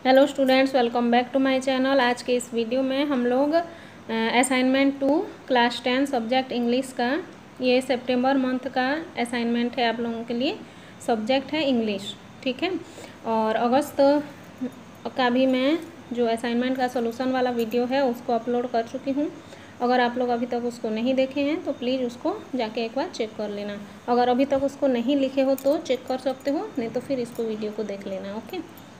Hello students, welcome back to my channel. आज के इस वीडियो में हम लोग असाइनमेंट 2 क्लास 10 सब्जेक्ट इंग्लिश का, ये सितंबर मंथ का असाइनमेंट है आप लोगों के लिए। सब्जेक्ट है इंग्लिश, ठीक है। और अगस्त का भी मैं जो असाइनमेंट का सॉल्यूशन वाला वीडियो है उसको अपलोड कर चुकी हूँ। अगर आप लोग अभी तक उसको नहीं देखे हैं तो प्लीज़ उसको जाके एक बार चेक कर लेना। अगर अभी तक उसको नहीं लिखे हो तो चेक कर सकते हो, नहीं तो फिर इसको वीडियो को देख लेना। ओके,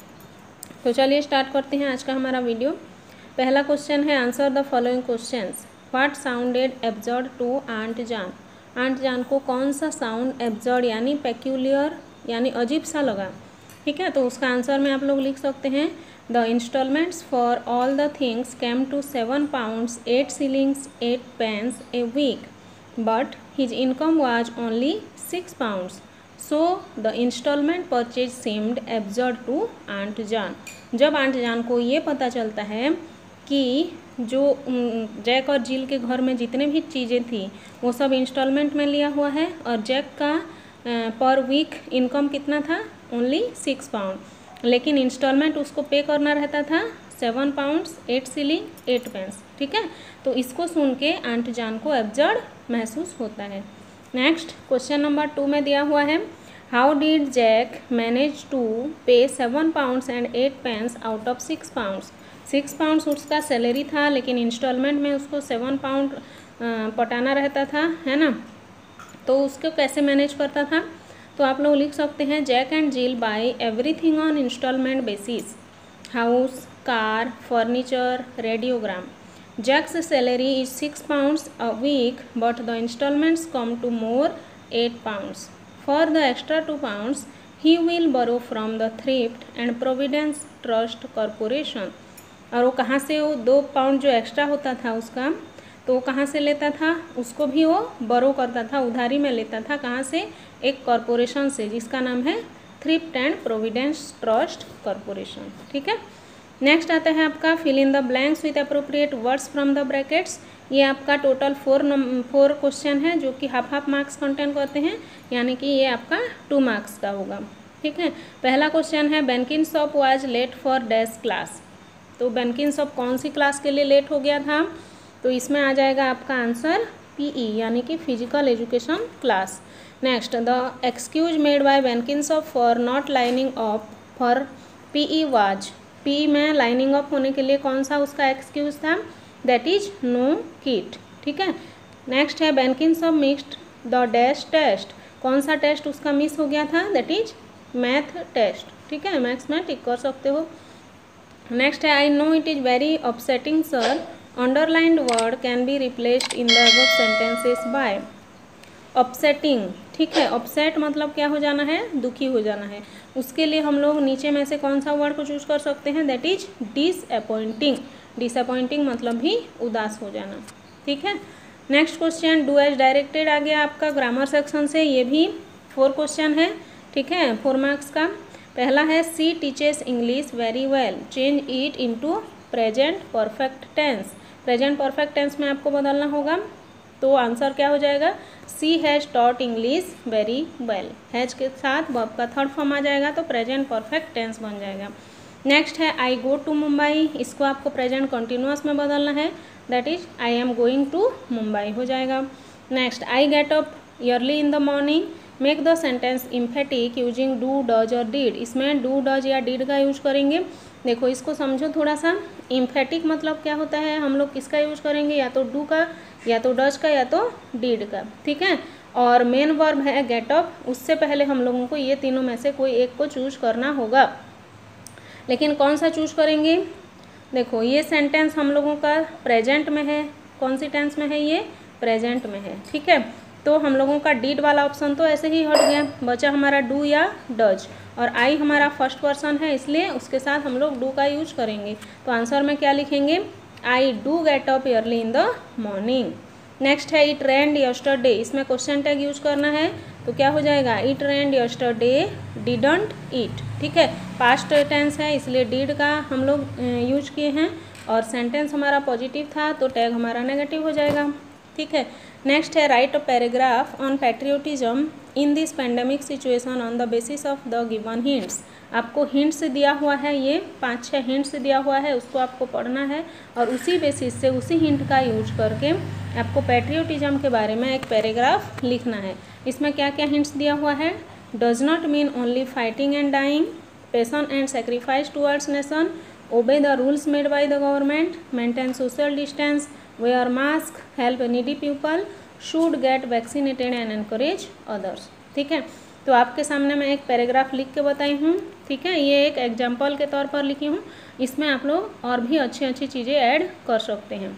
तो चलिए स्टार्ट करते हैं आज का हमारा वीडियो। पहला क्वेश्चन है, answer the following questions. What sounded absurd to aunt Jan. Aunt Jan को कौन सा साउंड एब्जर्ड यानी पेक्यूलियर यानी अजीब सा लगा, ठीक है। तो उसका आंसर में आप लोग लिख सकते हैं, the instalments for all the things came to 7 pounds 8 shillings 8 pence a week, but his income was only 6 pounds। So the instalment purchase seemed absurd to aunt Jan. जब आंट जान को ये पता चलता है कि जो जैक और जिल के घर में जितने भी चीज़ें थी वो सब इंस्टॉलमेंट में लिया हुआ है, और जैक का पर वीक इनकम कितना था, ओनली 6 pound, लेकिन इंस्टॉलमेंट उसको पे करना रहता था 7 pounds 8 shillings 8 pence, ठीक है। तो इसको सुन के आंट जान को एब्जर्ड महसूस होता है। नेक्स्ट क्वेश्चन नंबर 2 में दिया हुआ है, how did Jack manage to pay 7 pounds and 8 pence out of 6 pounds। 6 pounds उसका सैलरी था, लेकिन इंस्टॉलमेंट में उसको 7 pound पटाना रहता था, है ना। तो उसको कैसे मैनेज करता था, तो आप लोग लिख सकते हैं, Jack and Jill buy everything on instalment basis, house, car, furniture, radiogram. Jack's salary is 6 pounds a week, but the installments come to more 8 pounds. For the extra 2 pounds, he will borrow from the Thrift and Providence Trust Corporation. और वो कहाँ से, वो 2 pound जो extra होता था उसका, तो वो कहाँ से लेता था, उसको भी वो बोरो करता था, उधारी में लेता था। कहाँ से, एक कॉरपोरेशन से जिसका नाम है Thrift and Providence Trust Corporation, ठीक है। नेक्स्ट आता है आपका, fill in the blanks with appropriate words from the brackets. ये आपका टोटल 4 क्वेश्चन है जो कि हाफ मार्क्स कंटेन करते हैं, यानी कि ये आपका 2 मार्क्स का होगा, ठीक है। पहला क्वेश्चन है, Benkinsop was late for dash class. तो बेनकिंसॉप कौन सी क्लास के लिए लेट हो गया था, तो इसमें आ जाएगा आपका आंसर पीई यानी कि physical education class. Next, the excuse made by Benkinsop for not lining up for PE was. P में लाइनिंग अप होने के लिए कौन सा उसका एक्सक्यूज था, दैट इज नो किट, ठीक है। नेक्स्ट है, Benkinsop missed the dash test. कौन सा टेस्ट उसका मिस हो गया था, दैट इज मैथ टेस्ट, ठीक है। मैथ्स में टिक कर सकते हो। नेक्स्ट है, I know it is very upsetting sir, underlined word can be replaced in the above sentences by. Upsetting, ठीक है। अपसेट मतलब क्या हो जाना है, दुखी हो जाना है। उसके लिए हम लोग नीचे में से कौन सा वर्ड को चूज कर सकते हैं, दैट इज डिसअपॉइंटिंग। डिसअपॉइंटिंग मतलब भी उदास हो जाना, ठीक है। Next question, do as directed आ गया आपका ग्रामर सेक्शन से। ये भी 4 क्वेश्चन है, ठीक है, 4 मार्क्स का। पहला है, she teaches English very well, change it into present perfect tense. Present perfect tense में आपको बदलना होगा, तो आंसर क्या हो जाएगा, she has taught English very well. Has के साथ वर्ब का थर्ड फॉर्म आ जाएगा तो प्रेजेंट परफेक्ट टेंस बन जाएगा। नेक्स्ट है, आई गो टू मुंबई। इसको आपको प्रेजेंट कंटिन्यूअस में बदलना है, that is I am going to Mumbai हो जाएगा। Next, I get up early in the morning, make the sentence emphatic using do does और डिड। इसमें डू डज या डिड का यूज करेंगे। देखो इसको समझो थोड़ा सा, इम्फेटिक मतलब क्या होता है, हम लोग किसका यूज करेंगे, या तो डू का, या तो डज का, या तो डिड का, ठीक है। और मेन वर्ब है गेट अप, उससे पहले हम लोगों को ये तीनों में से कोई एक को चूज करना होगा, लेकिन कौन सा चूज करेंगे। देखो ये सेंटेंस हम लोगों का प्रेजेंट में है, कौन सी टेंस में है, ये प्रेजेंट में है, ठीक है। तो हम लोगों का डिड वाला ऑप्शन तो ऐसे ही हट गया, बचा हमारा डू या डज, और आई हमारा फर्स्ट पर्सन है इसलिए उसके साथ हम लोग डू का यूज करेंगे। तो आंसर में क्या लिखेंगे, I do get up early in the morning. Next है, इट रेन्ड यस्टरडे। इसमें क्वेश्चन टैग यूज करना है, तो क्या हो जाएगा, it rained yesterday didn't it, ठीक है। पास्ट टेंस है इसलिए डिड का हम लोग यूज किए हैं, और सेंटेंस हमारा पॉजिटिव था तो टैग हमारा नेगेटिव हो जाएगा, ठीक है। नेक्स्ट है write a paragraph on patriotism in this pandemic situation on the basis of the given hints. आपको हिंट्स दिया हुआ है, ये 5-6 हिंट्स दिया हुआ है, उसको आपको पढ़ना है और उसी बेसिस से उसी हिंट का यूज करके आपको पैट्रियोटिज्म के बारे में एक पैराग्राफ लिखना है। इसमें क्या क्या हिंट्स दिया हुआ है? Does not mean only fighting and dying, passion and sacrifice towards nation, obey the rules made by the government, maintain social distance, wear mask, help needy people, should get vaccinated and encourage others. ठीक है, तो आपके सामने मैं एक paragraph लिख के बताई हूँ। ठीक है, ये एक एग्जाम्पल के तौर पर लिखी हूँ, इसमें आप लोग और भी अच्छी अच्छी चीज़ें ऐड कर सकते हैं।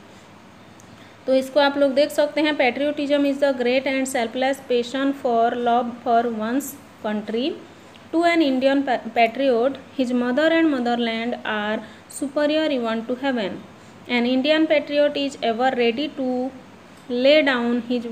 तो इसको आप लोग देख सकते हैं। Patriotism is the great and selfless passion for love for one's country. To an Indian patriot his mother and motherland are superior even to heaven. An Indian patriot is ever ready to lay down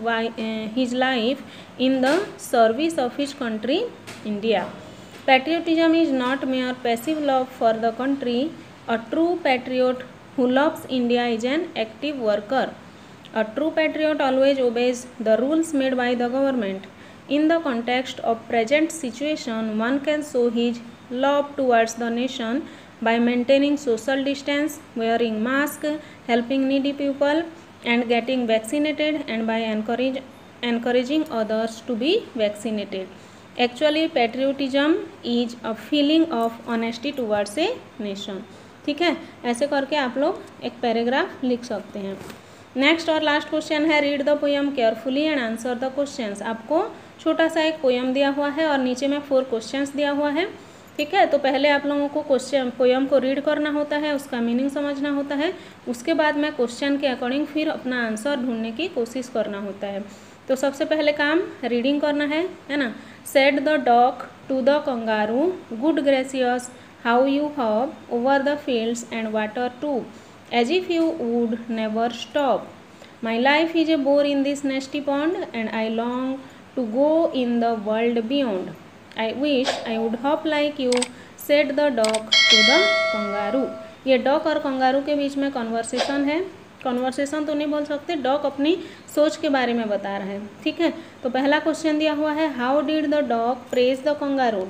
his life in the service of his country, India. Patriotism is not mere passive love for the country. A true patriot who loves India is an active worker. A true patriot always obeys the rules made by the government. In the context of present situation, one can show his love towards the nation by maintaining social distance, wearing mask, helping needy people, and getting vaccinated, and by encouraging others to be vaccinated. Actually patriotism is a feeling of honesty towards a nation. ठीक है, ऐसे करके आप लोग एक paragraph लिख सकते हैं। नेक्स्ट और लास्ट क्वेश्चन है read the poem carefully and answer the questions. आपको छोटा सा एक पोएम दिया हुआ है और नीचे में 4 क्वेश्चंस दिया हुआ है। ठीक है, तो पहले आप लोगों को क्वेश्चन पोएम को रीड करना होता है, उसका मीनिंग समझना होता है, उसके बाद में क्वेश्चन के अकॉर्डिंग फिर अपना आंसर ढूंढने की कोशिश करना होता है। तो सबसे पहले काम रीडिंग करना है ना। Said the dog to the kangaroo, good gracious how you hop over the fields and water too, as if you would never stop. My life is a bore in this nasty pond and I long to go in the world beyond. I wish I would hop like you, said the dog to the kangaroo. ये dog और kangaroo के बीच में conversation है। Conversation तो नहीं बोल सकते, डॉग अपनी सोच के बारे में बता रहा है। ठीक है, तो पहला क्वेश्चन दिया हुआ है how did the dog praise the kangaroo.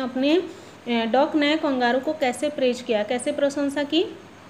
Dog ने कंगारू को कैसे प्रेज किया, कैसे प्रशंसा की।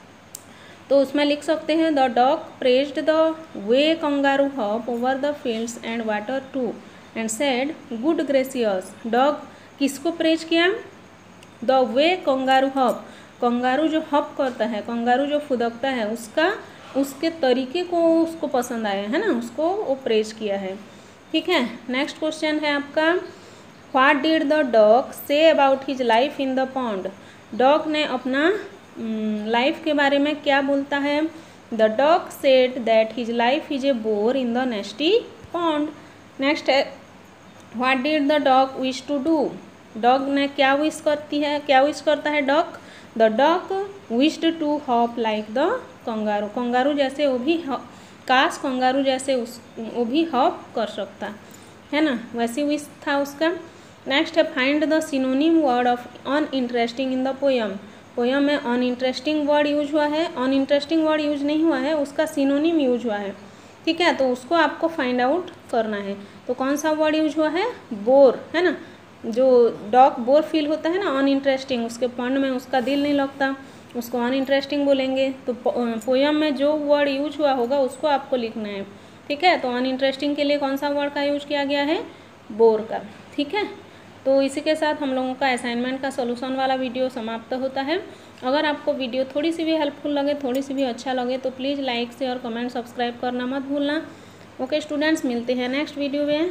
तो उसमें लिख सकते हैं the dog praised the way kangaroo hop over the fields and water too and said good gracious. Dog किसको प्रेज किया? The way kangaroo hop, kangaroo जो हॉप करता है, कंगारू जो फुदकता है, उसके तरीके को उसको पसंद आया है ना, उसको वो प्रेज किया है। ठीक है, नेक्स्ट क्वेश्चन है आपका what did the dog say about his life in the pond. Dog ने अपना लाइफ के बारे में क्या बोलता है? The dog said that his life is a bore in the nasty pond. Next है what did the dog wish to do. Dog ने क्या विश करता है dog? The dog wished to hop like the kangaroo. Kangaroo जैसे वो भी काश kangaroo जैसे वो भी हॉप कर सकता है ना, वैसे विश था उसका। नेक्स्ट है find the synonym word of uninteresting in the poem. Poem में अनइंटरेस्टिंग वर्ड यूज हुआ है, अनइंटरेस्टिंग वर्ड यूज नहीं हुआ है, उसका सिनोनिम यूज हुआ है। ठीक है, तो उसको आपको फाइंड आउट करना है। तो कौन सा वर्ड यूज हुआ है? बोर, है ना। जो डॉग बोर फील होता है ना, अनइंटरेस्टिंग, उसके पॉन्ड में उसका दिल नहीं लगता, उसको अनइंटरेस्टिंग बोलेंगे। तो पोएम में जो वर्ड यूज हुआ होगा उसको आपको लिखना है। ठीक है, तो अनइंटरेस्टिंग के लिए कौन सा वर्ड का यूज किया गया है? बोर का। ठीक है, तो इसी के साथ हम लोगों का असाइनमेंट का सोल्यूशन वाला वीडियो समाप्त होता है। अगर आपको वीडियो थोड़ी सी भी हेल्पफुल लगे, थोड़ी सी भी अच्छा लगे तो please like share comment subscribe करना मत भूलना। ओके स्टूडेंट्स, मिलते हैं नेक्स्ट वीडियो में,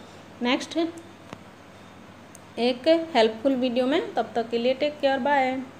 नेक्स्ट एक हेल्पफुल वीडियो में। तब तक के लिए टेक केयर, बाय।